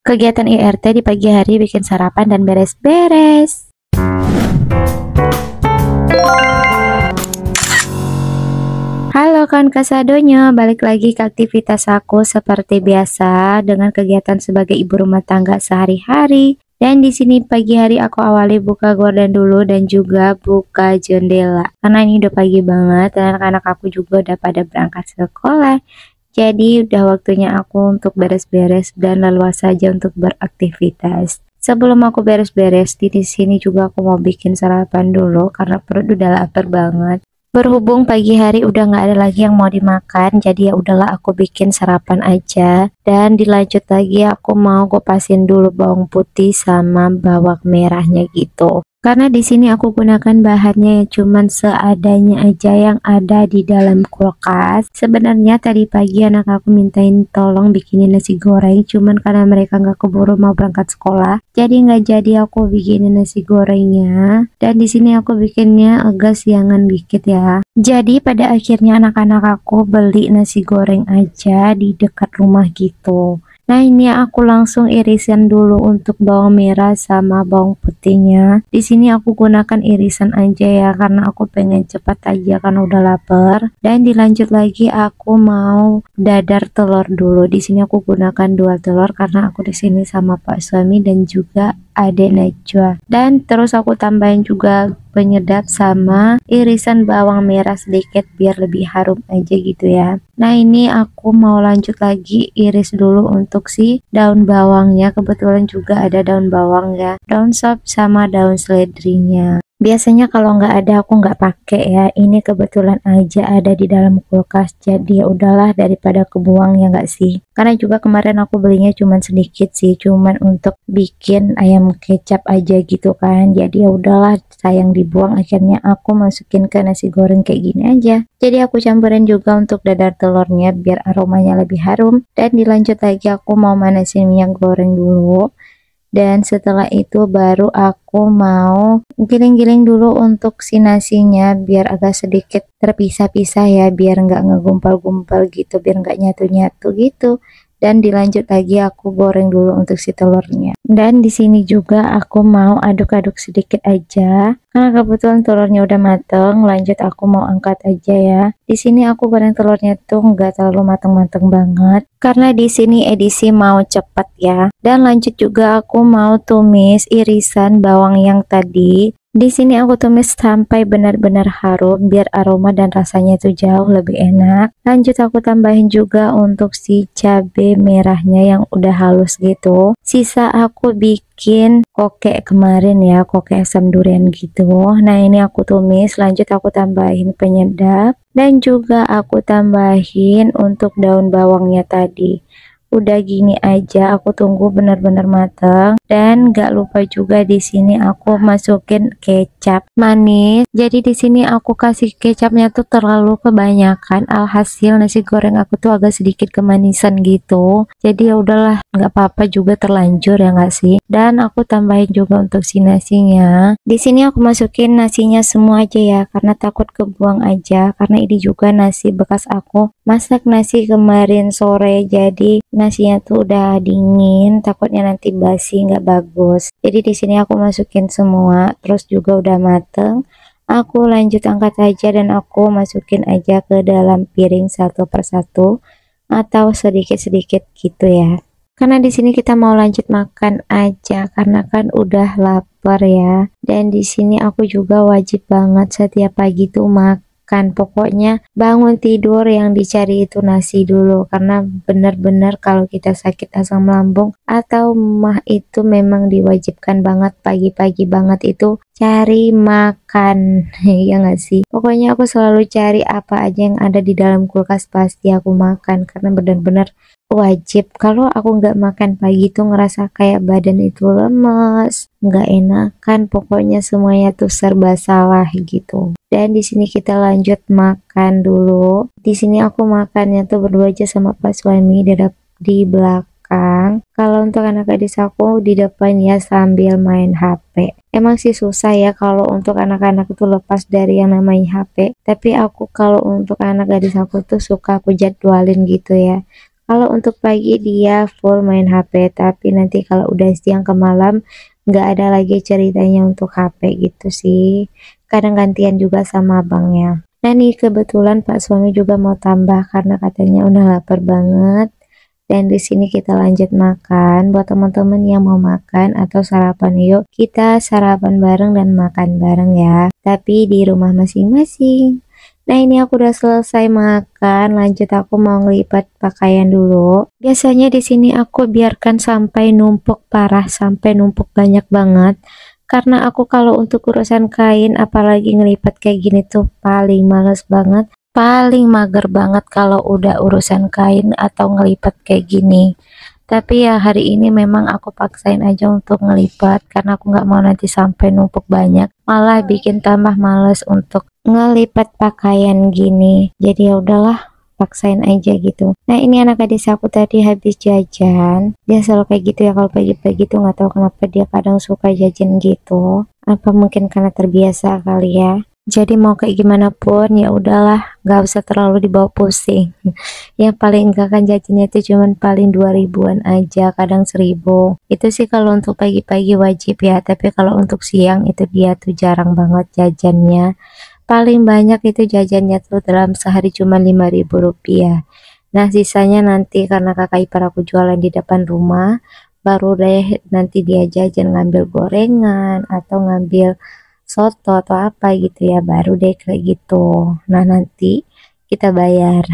Kegiatan IRT di pagi hari bikin sarapan dan beres-beres. Halo kawan kasadonya, balik lagi ke aktivitas aku seperti biasa dengan kegiatan sebagai ibu rumah tangga sehari-hari. Dan di sini pagi hari aku awali buka gorden dulu dan juga buka jendela. Karena ini udah pagi banget dan anak-anak aku juga udah pada berangkat sekolah. Jadi udah waktunya aku untuk beres-beres dan leluasa saja untuk beraktivitas. Sebelum aku beres-beres, di sini juga aku mau bikin sarapan dulu karena perut udah lapar banget. Berhubung pagi hari udah nggak ada lagi yang mau dimakan, jadi ya udahlah aku bikin sarapan aja. Dan dilanjut lagi aku mau kupasin dulu bawang putih sama bawang merahnya gitu. Karena di sini aku gunakan bahannya yang cuman seadanya aja yang ada di dalam kulkas. Sebenarnya tadi pagi anak aku mintain tolong bikinin nasi goreng, cuman karena mereka nggak keburu mau berangkat sekolah, jadi nggak jadi aku bikinin nasi gorengnya. Dan di sini aku bikinnya agak siangan dikit ya. Jadi pada akhirnya anak-anak aku beli nasi goreng aja di dekat rumah gitu. Nah ini aku langsung irisan dulu untuk bawang merah sama bawang putihnya. Di sini aku gunakan irisan aja ya karena aku pengen cepat aja karena udah lapar. Dan dilanjut lagi aku mau dadar telur dulu. Di sini aku gunakan 2 telur karena aku di sini sama Pak suami dan juga adek Najwa. Dan terus aku tambahin juga penyedap sama irisan bawang merah sedikit biar lebih harum aja gitu ya. Nah ini aku mau lanjut lagi iris dulu untuk si daun bawangnya. Kebetulan juga ada daun bawang ya, daun sop sama daun seledrinya. Biasanya kalau nggak ada aku nggak pakai ya. Ini kebetulan aja ada di dalam kulkas, jadi ya udahlah daripada kebuang ya nggak sih. Karena juga kemarin aku belinya cuman sedikit sih, cuman untuk bikin ayam kecap aja gitu kan. Jadi ya udahlah sayang dibuang, akhirnya aku masukin ke nasi goreng kayak gini aja. Jadi aku campurin juga untuk dadar telurnya biar aromanya lebih harum. Dan dilanjut lagi aku mau manasin minyak goreng dulu. Dan setelah itu baru aku mau giling-giling dulu untuk si nasinya biar agak sedikit terpisah-pisah ya, biar nggak ngegumpal-gumpal gitu, biar nggak nyatu-nyatu gitu. Dan dilanjut lagi aku goreng dulu untuk si telurnya. Dan di sini juga aku mau aduk-aduk sedikit aja karena kebetulan telurnya udah mateng. Lanjut aku mau angkat aja ya. Di sini aku goreng telurnya tuh nggak terlalu mateng-mateng banget karena di sini edisi mau cepet ya. Dan lanjut juga aku mau tumis irisan bawang yang tadi. Di sini aku tumis sampai benar-benar harum biar aroma dan rasanya itu jauh lebih enak. Lanjut aku tambahin juga untuk si cabai merahnya yang udah halus gitu. Sisa aku bikin kokek kemarin ya, kokek asam durian gitu. Nah ini aku tumis, lanjut aku tambahin penyedap dan juga aku tambahin untuk daun bawangnya tadi. Udah gini aja aku tunggu benar-benar matang. Dan gak lupa juga di sini aku masukin kecap manis. Jadi di sini aku kasih kecapnya tuh terlalu kebanyakan, alhasil nasi goreng aku tuh agak sedikit kemanisan gitu. Jadi ya udahlah, nggak apa-apa juga terlanjur ya nggak sih. Dan aku tambahin juga untuk si nasinya. Di sini aku masukin nasinya semua aja ya karena takut kebuang aja, karena ini juga nasi bekas aku masak nasi kemarin sore, jadi nasinya tuh udah dingin, takutnya nanti basi nggak bagus. Jadi di sini aku masukin semua, terus juga udah mateng. Aku lanjut angkat aja dan aku masukin aja ke dalam piring satu persatu atau sedikit-sedikit gitu ya. Karena di sini kita mau lanjut makan aja karena kan udah lapar ya. Dan di sini aku juga wajib banget setiap pagi tuh makan. Pokoknya bangun tidur yang dicari itu nasi dulu karena benar-benar kalau kita sakit asam lambung atau mah itu memang diwajibkan banget pagi-pagi banget itu cari makan ya nggak sih. Pokoknya aku selalu cari apa aja yang ada di dalam kulkas pasti aku makan karena benar-benar wajib. Kalau aku nggak makan pagi tuh ngerasa kayak badan itu lemes, nggak enakan, pokoknya semuanya tuh serba salah gitu. Dan di sini kita lanjut makan dulu. Di sini aku makannya tuh berdua aja sama Pak suami di belakang. Kalau untuk anak gadis aku di depan ya sambil main HP. Emang sih susah ya kalau untuk anak-anak itu lepas dari yang namanya HP. Tapi aku kalau untuk anak gadis aku tuh suka aku jadwalin gitu ya. Kalau untuk pagi dia full main HP, tapi nanti kalau udah siang ke malam nggak ada lagi ceritanya untuk HP gitu sih. Kadang gantian juga sama abangnya. Nah nih kebetulan Pak suami juga mau tambah karena katanya udah lapar banget. Dan di sini kita lanjut makan. Buat teman-teman yang mau makan atau sarapan, yuk kita sarapan bareng dan makan bareng ya. Tapi di rumah masing-masing. Nah ini aku udah selesai makan, lanjut aku mau ngelipat pakaian dulu. Biasanya di sini aku biarkan sampai numpuk parah, sampai numpuk banyak banget. Karena aku kalau untuk urusan kain, apalagi ngelipat kayak gini tuh paling males banget. Paling mager banget kalau udah urusan kain atau ngelipat kayak gini. Tapi ya hari ini memang aku paksain aja untuk ngelipat karena aku nggak mau nanti sampai numpuk banyak. Malah bikin tambah males untuk ngelipat pakaian gini. Jadi ya udahlah, paksain aja gitu. Nah ini anak gadis aku tadi habis jajan. Dia selalu kayak gitu ya kalau pagi-pagi tuh nggak tahu kenapa dia kadang suka jajan gitu. Apa mungkin karena terbiasa kali ya. Jadi mau kayak gimana pun ya udahlah, nggak usah terlalu dibawa pusing. Yang paling enggak kan jajannya itu cuman paling 2000-an aja, kadang 1000. Itu sih kalau untuk pagi-pagi wajib ya, tapi kalau untuk siang itu dia tuh jarang banget jajannya. Paling banyak itu jajannya tuh dalam sehari cuma 5.000 rupiah. Nah sisanya nanti karena kakak ipar aku jualan di depan rumah, baru deh nanti dia jajan ngambil gorengan atau ngambil soto atau apa gitu ya, baru deh kayak gitu. Nah nanti kita bayar.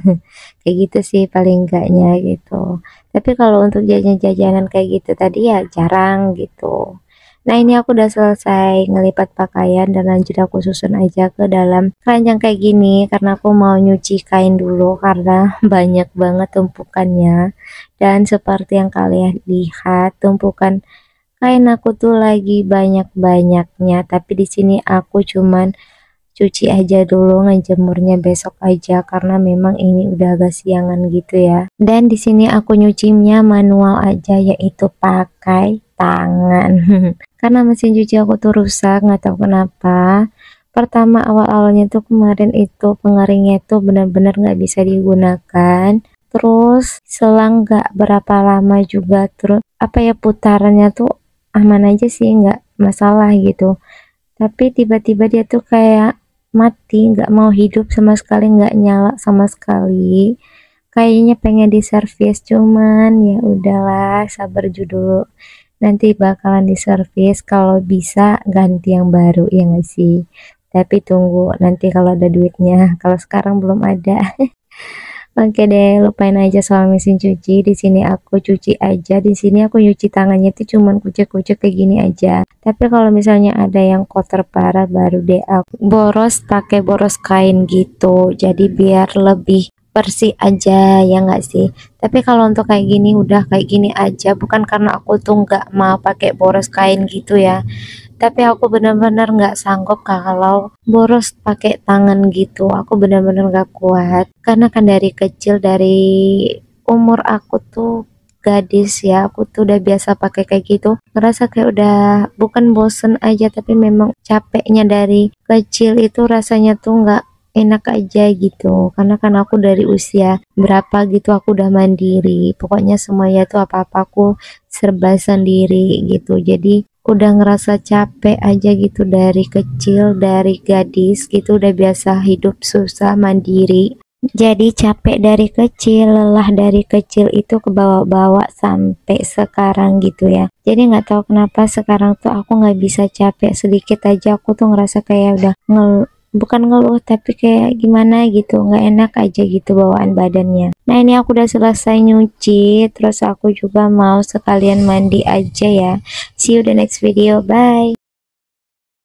Kayak gitu sih paling enggaknya gitu. Tapi kalau untuk jajan-jajanan kayak gitu tadi ya jarang gitu. Nah ini aku udah selesai ngelipat pakaian dan lanjut aku susun aja ke dalam keranjang kayak gini karena aku mau nyuci kain dulu karena banyak banget tumpukannya. Dan seperti yang kalian lihat tumpukan kain aku tuh lagi banyak-banyaknya, tapi di sini aku cuman cuci aja dulu, ngejemurnya besok aja karena memang ini udah agak siangan gitu ya. Dan di sini aku nyucinya manual aja, yaitu pakai tangan. Karena mesin cuci aku tuh rusak, nggak tahu kenapa. Pertama awal-awalnya tuh kemarin itu pengeringnya tuh benar-benar nggak bisa digunakan. Terus selang nggak berapa lama juga terus apa ya putarannya tuh aman aja sih, nggak masalah gitu. Tapi tiba-tiba dia tuh kayak mati, nggak mau hidup sama sekali, nggak nyala sama sekali. Kayaknya pengen diservis, cuman ya udahlah, sabar dulu. Nanti bakalan diservis, kalau bisa ganti yang baru ya nggak sih. Tapi tunggu nanti kalau ada duitnya, kalau sekarang belum ada. Oke deh, lupain aja soal mesin cuci. Di sini aku cuci aja. Di sini aku nyuci tangannya itu cuman kucek-kucek kayak gini aja. Tapi kalau misalnya ada yang kotor parah baru deh aku boros pakai boros kain gitu. Jadi biar lebih bersih aja ya nggak sih. Tapi kalau untuk kayak gini udah kayak gini aja. Bukan karena aku tuh nggak mau pakai boros kain gitu ya, tapi aku bener-bener nggak sanggup kalau boros pakai tangan gitu. Aku bener-bener nggak kuat karena kan dari kecil, dari umur aku tuh gadis ya, aku tuh udah biasa pakai kayak gitu, ngerasa kayak udah bukan bosen aja tapi memang capeknya dari kecil itu rasanya tuh nggak enak aja gitu. Karena kan aku dari usia berapa gitu aku udah mandiri, pokoknya semuanya tuh apa-apa aku serba sendiri gitu. Jadi udah ngerasa capek aja gitu dari kecil, dari gadis gitu udah biasa hidup susah mandiri. Jadi capek dari kecil, lelah dari kecil itu kebawa-bawa sampai sekarang gitu ya. Jadi nggak tahu kenapa sekarang tuh aku nggak bisa capek sedikit aja aku tuh ngerasa kayak udah bukan ngeluh tapi kayak gimana gitu, nggak enak aja gitu bawaan badannya. Nah ini aku udah selesai nyuci, terus aku juga mau sekalian mandi aja ya. See you the next video, bye.